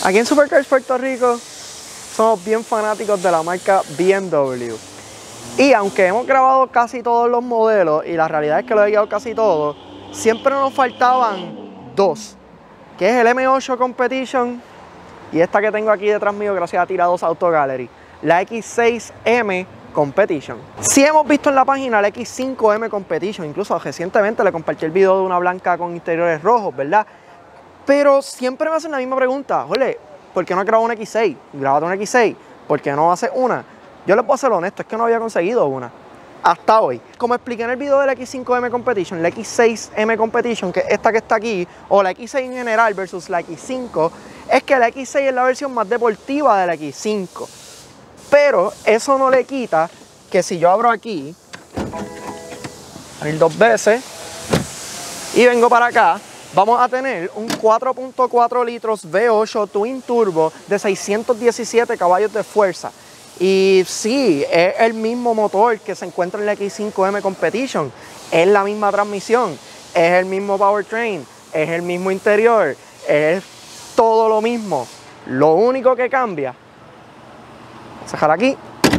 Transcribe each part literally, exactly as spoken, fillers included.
Aquí en Supercars Puerto Rico somos bien fanáticos de la marca B M W. Y aunque hemos grabado casi todos los modelos, y la realidad es que lo he guiado casi todos, siempre nos faltaban dos, que es el M ocho Competition y esta que tengo aquí detrás mío gracias a Tirados Auto Gallery, la X seis M Competition. Sí hemos visto en la página la X cinco M Competition, incluso recientemente le compartí el video de una blanca con interiores rojos, ¿verdad? Pero siempre me hacen la misma pregunta, oye, ¿por qué no has grabado una X seis? Grabate una X seis, ¿por qué no haces una? Yo les puedo ser honesto, es que no había conseguido una hasta hoy. Como expliqué en el video de la X cinco M Competition, la X seis M Competition, que es esta que está aquí, o la X seis en general versus la X cinco, es que la X seis es la versión más deportiva de la X cinco. Pero eso no le quita que si yo abro aquí, abrir dos veces, y vengo para acá, vamos a tener un cuatro punto cuatro litros V ocho Twin Turbo de seiscientos diecisiete caballos de fuerza. Y sí, es el mismo motor que se encuentra en la X cinco M Competition. Es la misma transmisión, es el mismo powertrain, es el mismo interior, es todo lo mismo. Lo único que cambia, vamos a dejar aquí,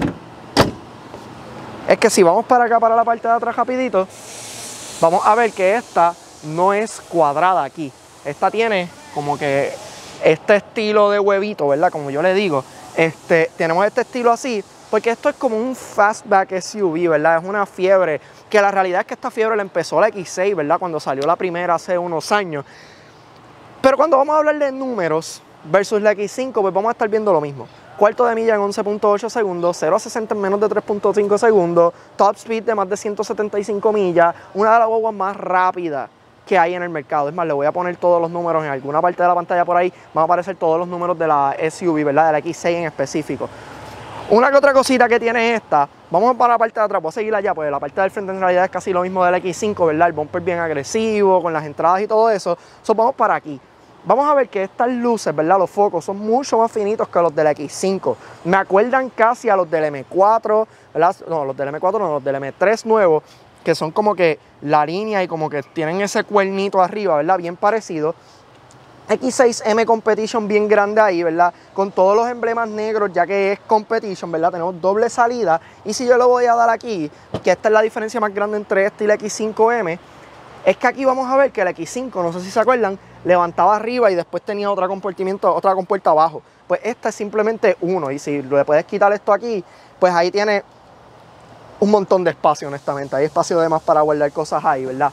es que si vamos para acá, para la parte de atrás rapidito, vamos a ver que esta no es cuadrada aquí. Esta tiene como que este estilo de huevito, ¿verdad? Como yo le digo. Este, tenemos este estilo así, porque esto es como un fastback S U V, ¿verdad? Es una fiebre, que la realidad es que esta fiebre la empezó la X seis, ¿verdad? Cuando salió la primera hace unos años. Pero cuando vamos a hablar de números versus la X cinco, pues vamos a estar viendo lo mismo. Cuarto de milla en once punto ocho segundos, cero a sesenta en menos de tres punto cinco segundos, top speed de más de ciento setenta y cinco millas, una de las guaguas más rápidas que hay en el mercado. Es más, le voy a poner todos los números en alguna parte de la pantalla por ahí, van a aparecer todos los números de la S U V, ¿verdad? De la X seis en específico. Una que otra cosita que tiene esta, vamos para la parte de atrás, voy a seguir allá, pues la parte del frente en realidad es casi lo mismo de la X cinco, ¿verdad? El bumper bien agresivo, con las entradas y todo eso. So, vamos para aquí. Vamos a ver que estas luces, ¿verdad? Los focos son mucho más finitos que los de la X cinco. Me acuerdan casi a los del M cuatro, ¿verdad? No, los del M cuatro no, los del M tres nuevos, que son como que la línea y como que tienen ese cuernito arriba, ¿verdad? Bien parecido. X seis M Competition bien grande ahí, ¿verdad? Con todos los emblemas negros, ya que es Competition, ¿verdad? Tenemos doble salida. Y si yo le voy a dar aquí, que esta es la diferencia más grande entre este y la X cinco M, es que aquí vamos a ver que la X cinco, no sé si se acuerdan, levantaba arriba y después tenía otra compartimiento, otra compuerta abajo. Pues esta es simplemente uno. Y si le puedes quitar esto aquí, pues ahí tiene un montón de espacio, honestamente. Hay espacio de más para guardar cosas ahí, ¿verdad?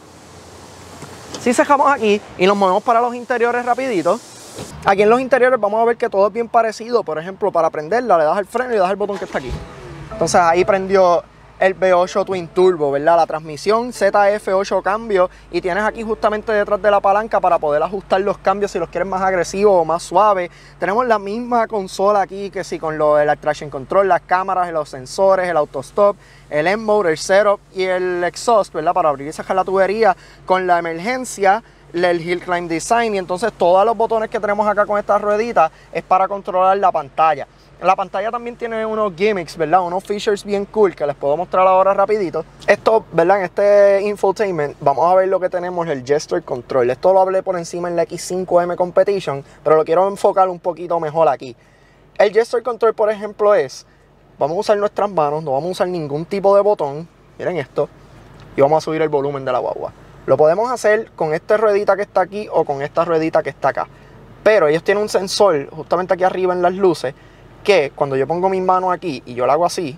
Si cerramos aquí y nos movemos para los interiores rapidito, aquí en los interiores vamos a ver que todo es bien parecido. Por ejemplo, para prenderla le das el freno y le das el botón que está aquí. Entonces ahí prendió el V ocho Twin Turbo, ¿verdad? La transmisión Z F ocho cambio, y tienes aquí justamente detrás de la palanca para poder ajustar los cambios si los quieres más agresivos o más suaves. Tenemos la misma consola aquí que sí, con lo del traction control, las cámaras, los sensores, el auto stop, el M-Mode, el setup y el exhaust, ¿verdad? Para abrir y sacar la tubería, con la emergencia, el Hill Climb Design, y entonces todos los botones que tenemos acá con estas rueditas es para controlar la pantalla. La pantalla también tiene unos gimmicks, ¿verdad? Unos features bien cool que les puedo mostrar ahora rapidito. Esto, ¿verdad? En este infotainment vamos a ver lo que tenemos, el gesture control. Esto lo hablé por encima en la X cinco M Competition, pero lo quiero enfocar un poquito mejor aquí. El gesture control, por ejemplo, es, vamos a usar nuestras manos, no vamos a usar ningún tipo de botón. Miren esto. Y vamos a subir el volumen de la guagua. Lo podemos hacer con esta ruedita que está aquí o con esta ruedita que está acá. Pero ellos tienen un sensor justamente aquí arriba en las luces, que cuando yo pongo mis manos aquí y yo lo hago así,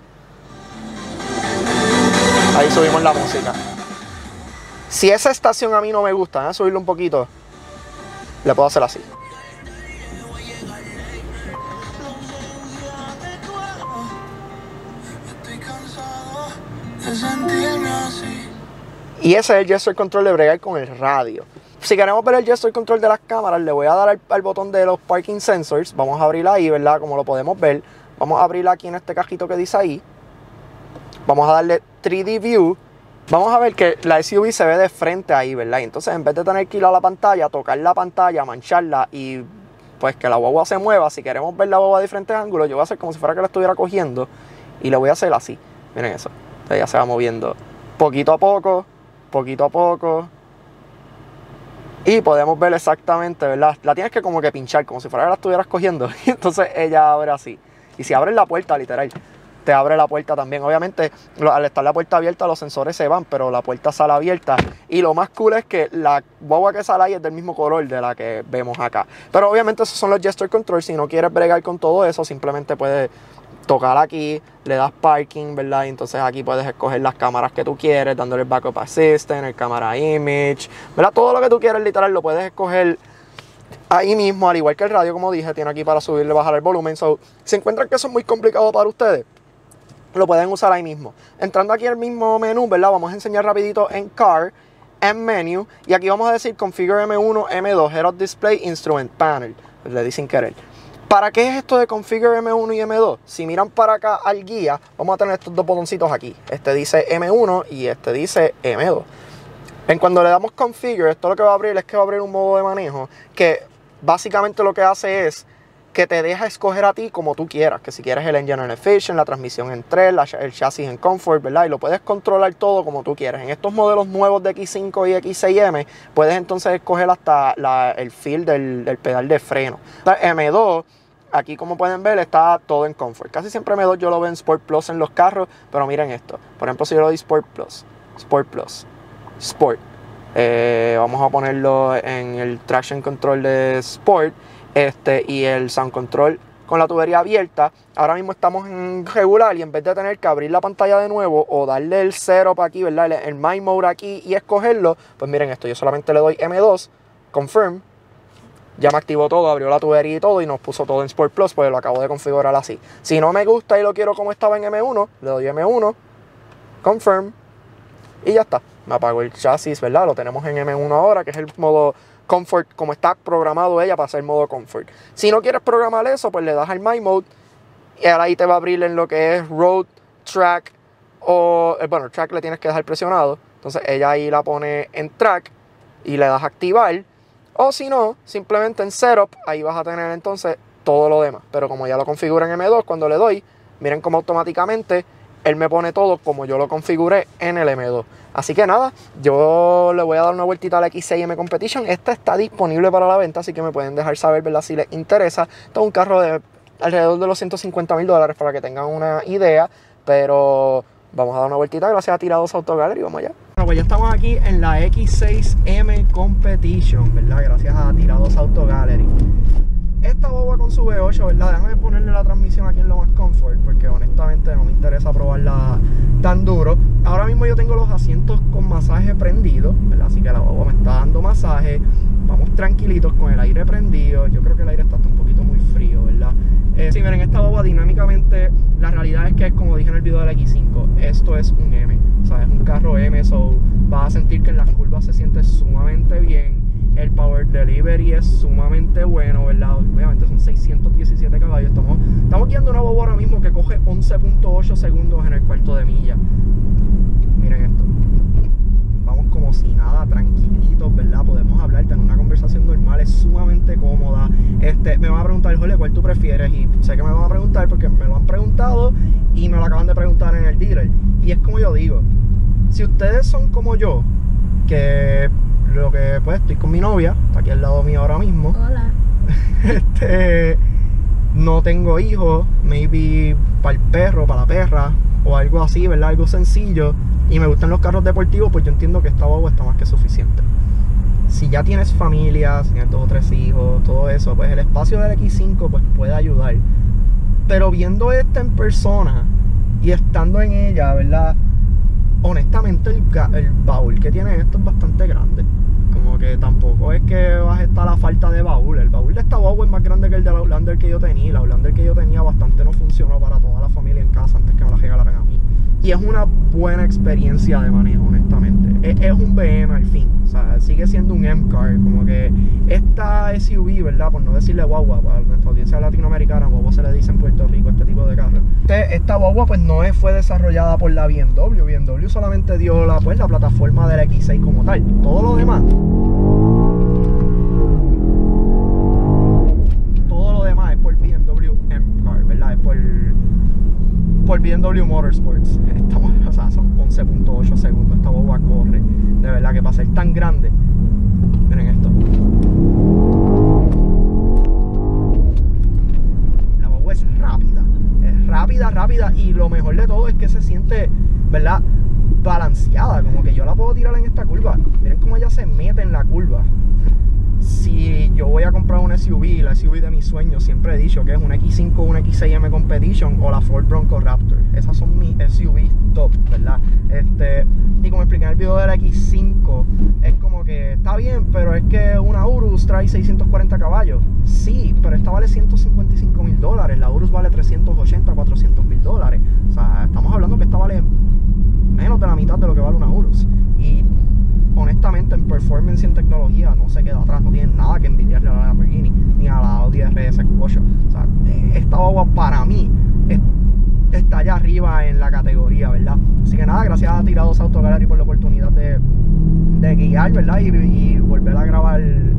ahí subimos la música. Si esa estación a mí no me gusta, voy a subirlo un poquito, le puedo hacer así. Y ese es el gesture control de bregar con el radio. Si queremos ver el gesture control de las cámaras, le voy a dar al, al botón de los parking sensors. Vamos a abrir ahí, ¿verdad? Como lo podemos ver. Vamos a abrir aquí en este cajito que dice ahí. Vamos a darle tres D View. Vamos a ver que la S U V se ve de frente ahí, ¿verdad? Entonces, en vez de tener que ir a la pantalla, tocar la pantalla, mancharla y pues que la guagua se mueva, si queremos ver la guagua de diferentes ángulos, yo voy a hacer como si fuera que la estuviera cogiendo y le voy a hacer así. Miren eso. Entonces ya se va moviendo poquito a poco, poquito a poco. Y podemos ver exactamente, ¿verdad? La tienes que como que pinchar, como si fuera que la estuvieras cogiendo. Y entonces ella abre así. Y si abres la puerta, literal, te abre la puerta también. Obviamente, al estar la puerta abierta, los sensores se van, pero la puerta sale abierta. Y lo más cool es que la guagua que sale ahí es del mismo color de la que vemos acá. Pero obviamente esos son los gesture controls. Si no quieres bregar con todo eso, simplemente puedes tocar aquí, le das parking, ¿verdad? Y entonces aquí puedes escoger las cámaras que tú quieres, dándole el backup assistant, el camera image, ¿verdad? Todo lo que tú quieres, literal, lo puedes escoger ahí mismo, al igual que el radio, como dije, tiene aquí para subirle y bajar el volumen. So, si encuentran que eso es muy complicado para ustedes, lo pueden usar ahí mismo. Entrando aquí al mismo menú, ¿verdad? Vamos a enseñar rapidito en Car, en Menu, y aquí vamos a decir Configure M uno, M dos, Head Up Display, Instrument Panel. Le di sin querer. ¿Para qué es esto de Configure M uno y M dos? Si miran para acá al guía, vamos a tener estos dos botoncitos aquí. Este dice M uno y este dice M dos. En cuando le damos Configure, esto lo que va a abrir es que va a abrir un modo de manejo que básicamente lo que hace es que te deja escoger a ti como tú quieras. Que si quieres el Engine en Efficient, la transmisión en tres, la, el chasis en Comfort, ¿verdad? Y lo puedes controlar todo como tú quieras. En estos modelos nuevos de X cinco y X seis M, puedes entonces escoger hasta la, el feel del, del pedal de freno. M dos... Aquí, como pueden ver, está todo en Comfort. Casi siempre M dos yo lo veo en Sport Plus en los carros, pero miren esto. Por ejemplo, si yo lo doy Sport Plus, Sport Plus, Sport. Eh, vamos a ponerlo en el Traction Control de Sport este, y el Sound Control con la tubería abierta. Ahora mismo estamos en regular y en vez de tener que abrir la pantalla de nuevo o darle el setup aquí, ¿verdad? El, el My Mode aquí y escogerlo, pues miren esto. Yo solamente le doy M dos, Confirm. Ya me activó todo, abrió la tubería y todo y nos puso todo en Sport Plus, pues lo acabo de configurar así. Si no me gusta y lo quiero como estaba en M uno, le doy M uno, Confirm y ya está. Me apagó el chasis, ¿verdad? Lo tenemos en M uno ahora, que es el modo Comfort, como está programado ella para ser modo Comfort. Si no quieres programar eso, pues le das al My Mode y ahora ahí te va a abrir en lo que es Road, Track o... Bueno, el Track le tienes que dejar presionado. Entonces ella ahí la pone en Track y le das a activar. O si no, simplemente en Setup, ahí vas a tener entonces todo lo demás. Pero como ya lo configura en M dos, cuando le doy, miren cómo automáticamente él me pone todo como yo lo configuré en el M dos. Así que nada, yo le voy a dar una vueltita al X seis M Competition. Esta está disponible para la venta, así que me pueden dejar saber, ¿verdad? Si les interesa. Esto es un carro de alrededor de los ciento cincuenta mil dólares para que tengan una idea. Pero vamos a dar una vueltita gracias a Tirados Auto Gallery. Vamos allá. Bueno, pues ya estamos aquí en la X seis M Competition, ¿verdad? Gracias a Tirados Auto Gallery. Esta boba con su V ocho, ¿verdad? Déjame ponerle la transmisión aquí en lo más comfort, porque honestamente no me interesa probarla tan duro. Ahora mismo yo tengo los asientos con masaje prendido, ¿verdad? Así que la boba me está dando masaje. Vamos tranquilitos con el aire prendido. Yo creo que el aire está hasta un poquito muy frío, ¿verdad? Eh, sí, miren, esta boba dinámicamente, la realidad es que es como dije en el video del X cinco, esto es un M, o sea, es un carro M, so vas a sentir que en las curvas se siente sumamente bien. El power delivery es sumamente bueno, ¿verdad? Obviamente son seiscientos diecisiete caballos. Estamos, estamos guiando una boba ahora mismo que coge once punto ocho segundos en el cuarto de milla. Miren esto. Vamos como si nada, tranquilitos, ¿verdad? Podemos hablar, tener una conversación normal, es sumamente cómoda. Este, me van a preguntar, Jorge, ¿cuál tú prefieres? Y sé que me van a preguntar porque me lo han preguntado y me lo acaban de preguntar en el dealer. Y es como yo digo, si ustedes son como yo, que lo que pues estoy con mi novia, está aquí al lado mío ahora mismo. Hola. Este, no tengo hijos, maybe para el perro, para la perra o algo así, ¿verdad? Algo sencillo. Y me gustan los carros deportivos, pues yo entiendo que esta boba está más que suficiente. Si ya tienes familia, si tienes dos o tres hijos, todo eso, pues el espacio del X cinco pues puede ayudar. Pero viendo esta en persona y estando en ella, ¿verdad? Honestamente el, el baúl que tiene esto es bastante grande. Como que tampoco es que vas a estar a falta de baúl. El baúl de esta boba es más grande que el de la Outlander que yo tenía. La Outlander que yo tenía bastante no funcionó para toda la familia en casa antes que me la regalaran a mí. Y es una buena experiencia de manejo, honestamente. Es, es un B M al fin. O sea, sigue siendo un M-Car. Como que esta S U V, ¿verdad? Por no decirle guagua, para nuestra audiencia latinoamericana, guagua se le dice en Puerto Rico este tipo de carro. Este, esta guagua pues no es, fue desarrollada por la B M W. B M W solamente dio la, pues, la plataforma del X seis como tal. Todo lo demás, todo lo demás es por B M W M-Car, ¿verdad? Es por, por B M W Motorsports. Estamos, o sea, son once punto ocho segundos. Esta boba corre. De verdad que para ser tan grande, Miren esto. La guagua es rápida. Es rápida, rápida. Y lo mejor de todo es que se siente, ¿verdad?, balanceada. Como que yo la puedo tirar en esta curva. Miren cómo ella se mete en la curva. Si yo voy a comprar una S U V, la S U V de mis sueños, siempre he dicho que es una X cinco, una X seis M Competition o la Ford Bronco Raptor. Esas son mis S U V top, ¿verdad? Este, y como expliqué en el video de la X cinco, es como que está bien, pero es que una Urus trae seiscientos cuarenta caballos. Sí, pero esta vale ciento cincuenta y cinco mil dólares. La Urus vale trescientos ochenta, cuatrocientos mil dólares. O sea, estamos hablando que esta vale menos de la mitad de lo que vale una Urus. Y honestamente, en performance y en tecnología no se queda atrás, no tiene nada que envidiarle a la Lamborghini ni a la Audi R S Q ocho. O sea, esta guagua para mí es, está allá arriba en la categoría, ¿verdad? Así que nada, gracias a Tirados Auto Gallery por la oportunidad de, de guiar, ¿verdad? Y, y volver a grabar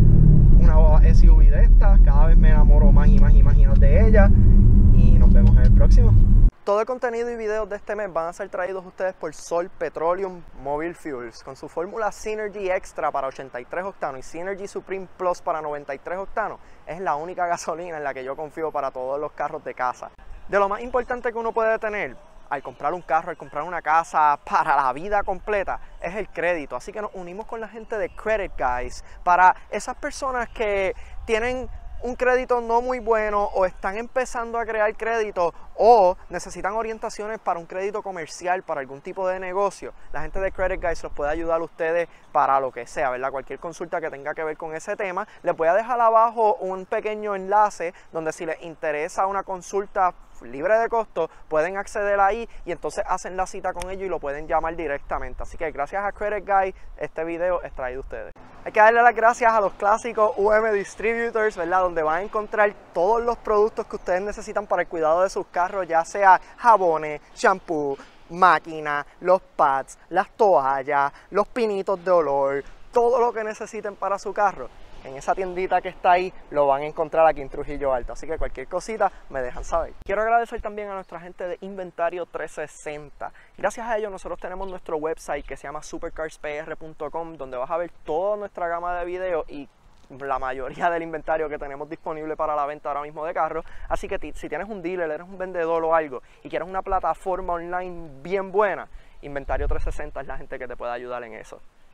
una S U V de estas. Cada vez me enamoro más y más y más y más de ella. Y nos vemos en el próximo. Todo el contenido y videos de este mes van a ser traídos a ustedes por Sol Petroleum Mobile Fuels. Con su fórmula Synergy Extra para ochenta y tres octanos y Synergy Supreme Plus para noventa y tres octanos, es la única gasolina en la que yo confío para todos los carros de casa. De lo más importante que uno puede tener al comprar un carro, al comprar una casa para la vida completa, es el crédito. Así que nos unimos con la gente de Credit Guys para esas personas que tienen un crédito no muy bueno o están empezando a crear crédito o necesitan orientaciones para un crédito comercial, para algún tipo de negocio. La gente de Credit Guys los puede ayudar a ustedes para lo que sea, ¿verdad? Cualquier consulta que tenga que ver con ese tema. Les voy a dejar abajo un pequeño enlace donde si les interesa una consulta libre de costo, pueden acceder ahí y entonces hacen la cita con ellos y lo pueden llamar directamente. Así que gracias a Credit Guys, este video es traído a ustedes. Hay que darle las gracias a los clásicos U M Distributors, ¿verdad? Donde van a encontrar todos los productos que ustedes necesitan para el cuidado de sus carros, ya sea jabones, shampoo, máquina, los pads, las toallas, los pinitos de olor, todo lo que necesiten para su carro. En esa tiendita que está ahí lo van a encontrar aquí en Trujillo Alto, así que cualquier cosita me dejan saber. Quiero agradecer también a nuestra gente de Inventario trescientos sesenta. Gracias a ellos nosotros tenemos nuestro website que se llama supercars p r punto com, donde vas a ver toda nuestra gama de videos y la mayoría del inventario que tenemos disponible para la venta ahora mismo de carros. Así que si tienes un dealer, eres un vendedor o algo y quieres una plataforma online bien buena, Inventario trescientos sesenta es la gente que te puede ayudar en eso.